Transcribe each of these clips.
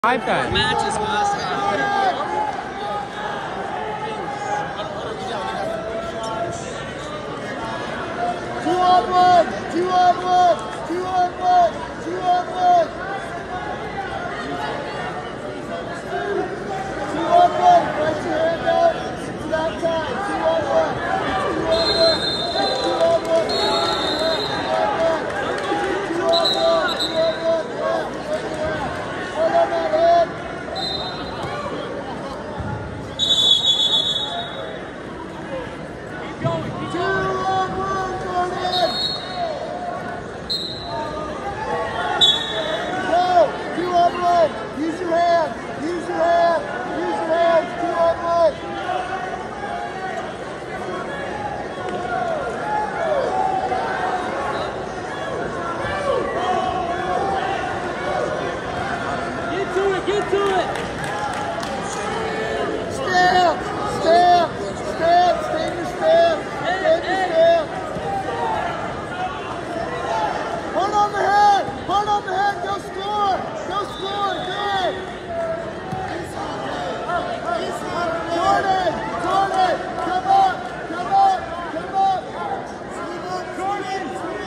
iPad. Matches last half. 2-on-1, 2-on-1, 2-on-1, 2-on-1. 2-on-1, place your hand out. It's that time. 2-on-1. It's 2-on-1. It's 2-on-1. 2-on-1. 2-on-1. Hold on that head. Keep going, keep going. 2-on-1, Jordan. Go. 2-on-1. Use your hand. Use your hand. Use your hands. 2-on-1. Get to it, get to it. Stamp. Stamp. Stamp. Stay in your stamp. Stay in your stamp. Hold on the head. Hold on the head. Go score. Go score. Good. Jordan. Jordan. Come up. Come up. Come up. Jordan.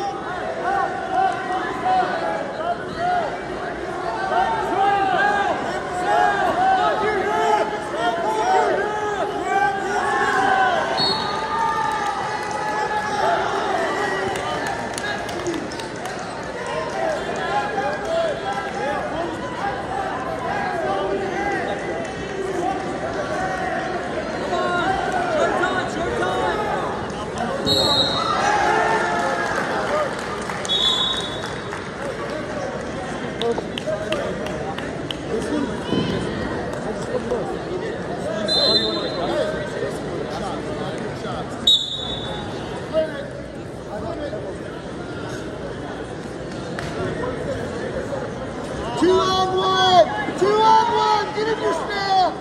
Two-on-one! Two-on-one! Get in your stance!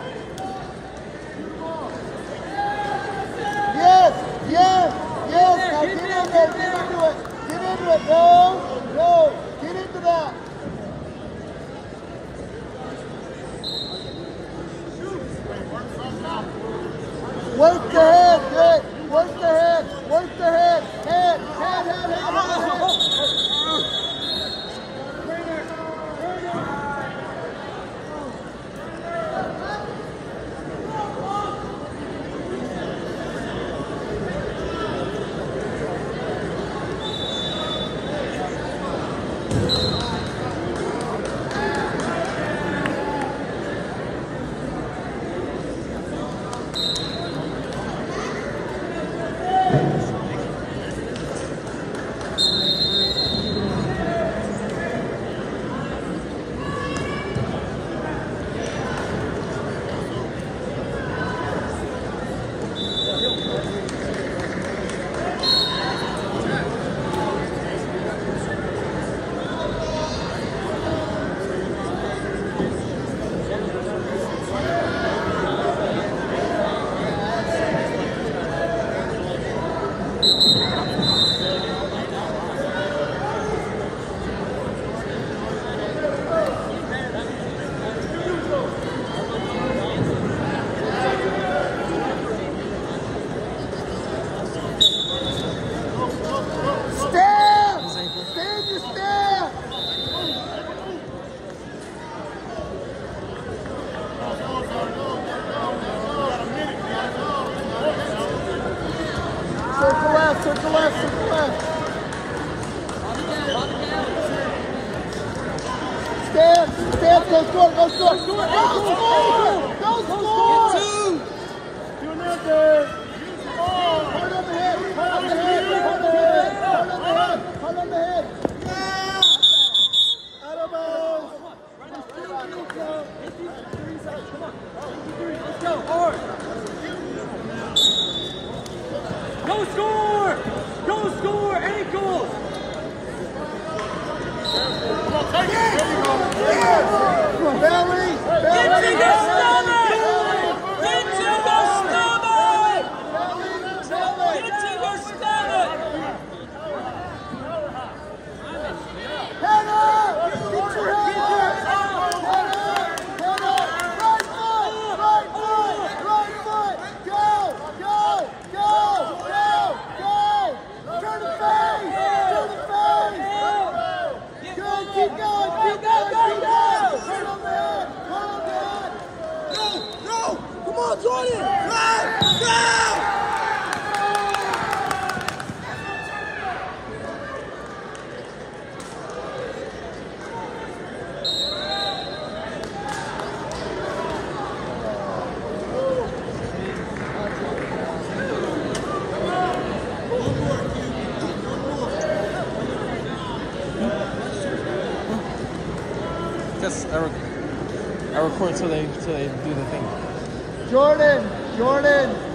Yes! Yes! Yes! Now get in there! Get into it! Get into it! No! No! Get into that! Work the head! Good! Work the head! Work the head! Head! Head! Head! Head! Head! Circle left, circle left, circle left. Stand, stand, go score, go score. Go score, go score. Get two. Do another. Hold on the head, hold on the head, hold on the head, hold on the head, hold on the head. Out of bounds. Let's go, hard. Go score! Go score! Ankles! Belly! Get to the stomach! Get to the stomach! Get to the stomach! Head up! Get your head up! Head up! Come on, Jordan! Go! Because I record till they do the thing. Jordan!